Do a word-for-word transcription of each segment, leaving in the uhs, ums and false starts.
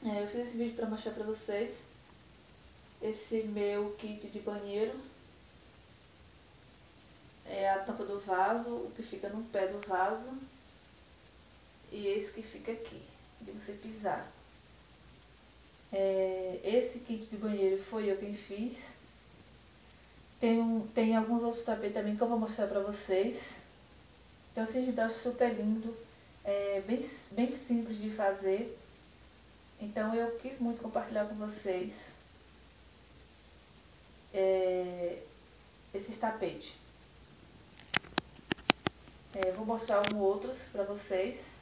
É, eu fiz esse vídeo para mostrar para vocês esse meu kit de banheiro. É a tampa do vaso, o que fica no pé do vaso e esse que fica aqui, de você pisar. É, esse kit de banheiro foi eu quem fiz. Tem, um, tem alguns outros tapetes também que eu vou mostrar pra vocês. Então assim, gente, eu acho super lindo, é bem, bem simples de fazer. Então eu quis muito compartilhar com vocês é, esses tapetes. É, vou mostrar alguns outros pra vocês.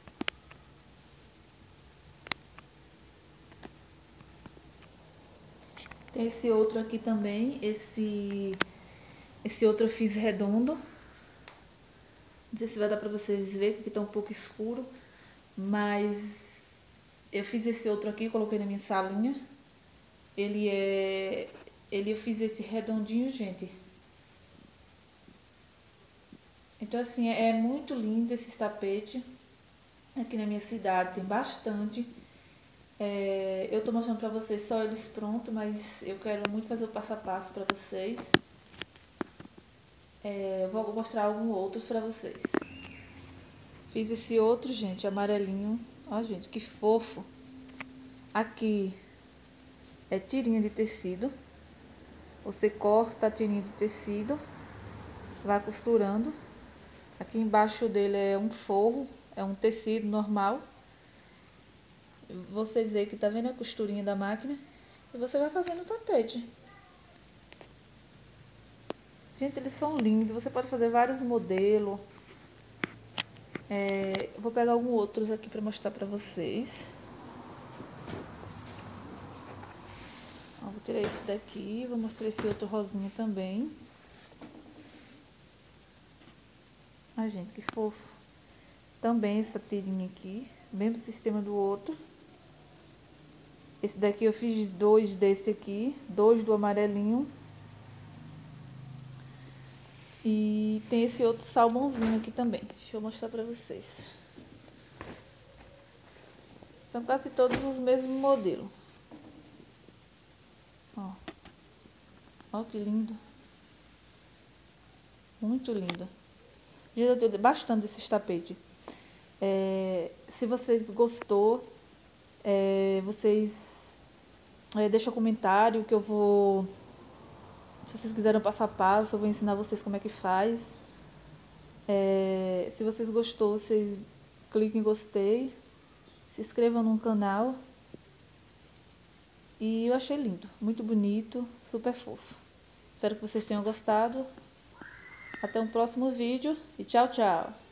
Tem esse outro aqui também, esse, esse outro eu fiz redondo. Não sei se vai dar pra vocês verem, que aqui tá um pouco escuro, mas eu fiz esse outro aqui, coloquei na minha salinha. Ele é, ele eu fiz esse redondinho, gente. Então assim, é muito lindo esse tapete. Aqui na minha cidade tem bastante. É, eu tô mostrando pra vocês só eles prontos, mas eu quero muito fazer o passo a passo pra vocês. É, vou mostrar alguns outros pra vocês. Fiz esse outro, gente, amarelinho. Ó, gente, que fofo. Aqui é tirinha de tecido. Você corta a tirinha de tecido, vai costurando. Aqui embaixo dele é um forro, é um tecido normal. Vocês veem que tá vendo a costurinha da máquina? E você vai fazendo o tapete. Gente, eles são lindos. Você pode fazer vários modelos. É, eu vou pegar alguns outros aqui pra mostrar pra vocês. Ó, vou tirar esse daqui, vou mostrar esse outro rosinha também. Ah, gente, que fofo. Também essa tirinha aqui, mesmo sistema do outro. Esse daqui eu fiz dois desse aqui, dois do amarelinho. E tem esse outro salmãozinho aqui também. Deixa eu mostrar pra vocês. São quase todos os mesmos modelos. Ó. Ó que lindo. Muito lindo. Já deu bastante desses tapetes. É, se vocês gostou, é, vocês é, deixam um comentário que eu vou... Se vocês quiserem passo a passo, eu vou ensinar vocês como é que faz. É, se vocês gostou, vocês cliquem em gostei. Se inscrevam no canal. E eu achei lindo, muito bonito, super fofo. Espero que vocês tenham gostado. Até um próximo vídeo e tchau, tchau!